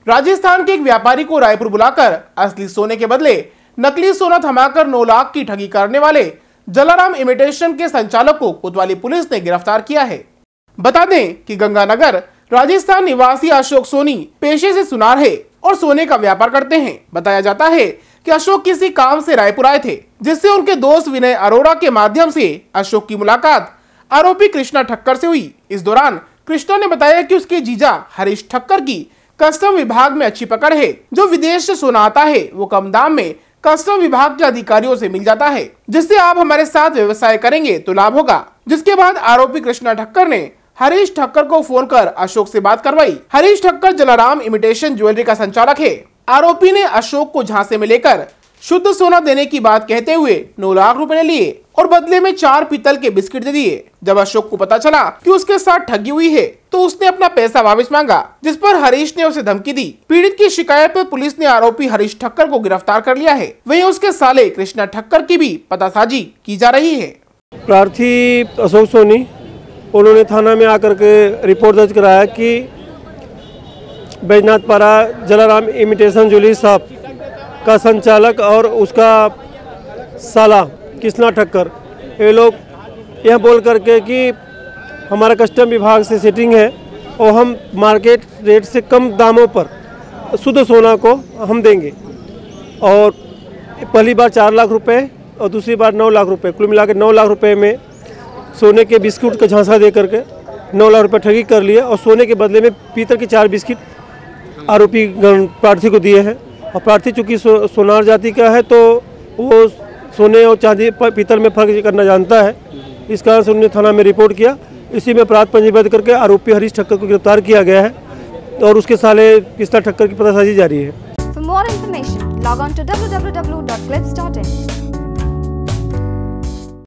राजस्थान के एक व्यापारी को रायपुर बुलाकर असली सोने के बदले नकली सोना थमाकर 9 लाख की ठगी करने वाले जलाराम इमिटेशन के संचालक को कोतवाली पुलिस ने गिरफ्तार किया है। बता दें कि गंगानगर राजस्थान निवासी अशोक सोनी पेशे से सुनार है और सोने का व्यापार करते हैं। बताया जाता है कि अशोक किसी काम से रायपुर आए थे, जिससे उनके दोस्त विनय अरोड़ा के माध्यम से अशोक की मुलाकात आरोपी कृष्णा ठक्कर से हुई। इस दौरान कृष्णा ने बताया कि उसके जीजा हरीश ठक्कर की कस्टम विभाग में अच्छी पकड़ है। जो विदेश से सोना आता है वो कम दाम में कस्टम विभाग के अधिकारियों से मिल जाता है, जिससे आप हमारे साथ व्यवसाय करेंगे तो लाभ होगा। जिसके बाद आरोपी कृष्णा ठक्कर ने हरीश ठक्कर को फोन कर अशोक से बात करवाई। हरीश ठक्कर जलाराम इमिटेशन ज्वेलरी का संचालक है। आरोपी ने अशोक को झांसे में लेकर शुद्ध सोना देने की बात कहते हुए 9 लाख रुपए लिए और बदले में 4 पीतल के बिस्किट दे दिए। जब अशोक को पता चला कि उसके साथ ठगी हुई है तो उसने अपना पैसा वापस मांगा, जिस पर हरीश ने उसे धमकी दी। पीड़ित की शिकायत पर पुलिस ने आरोपी हरीश ठक्कर को गिरफ्तार कर लिया है। वहीं उसके साले कृष्णा ठक्कर की भी पतासाजी की जा रही है। प्रार्थी अशोक सोनी, उन्होंने थाना में आकर के रिपोर्ट दर्ज कराया कि Baijnathpara Jalaram imitation jewellery shop का संचालक और उसका साला कृष्णा ठक्कर, ये लोग यह बोल करके कि हमारा कस्टम विभाग से सेटिंग है और हम मार्केट रेट से कम दामों पर शुद्ध सोना को हम देंगे। और पहली बार 4 लाख रुपए और दूसरी बार 9 लाख रुपए, कुल मिला के 9 लाख रुपए में सोने के बिस्कुट का झांसा दे करके 9 लाख रुपए ठगी कर लिए और सोने के बदले में पीतल के 4 बिस्किट आरोपी प्रार्थी को दिए हैं। और प्रार्थी चूँकि सोनार जाति का है तो वो सोने और चांदी पीतल में फर्क करना जानता है। इस कारण से उन्होंने थाना में रिपोर्ट किया। इसी में अपराध पंजीबद्ध करके आरोपी हरीश ठक्कर को गिरफ्तार किया गया है और उसके साले कृष्णा ठक्कर की पतासाजी जारी है। For more information, log on to www.clips.in.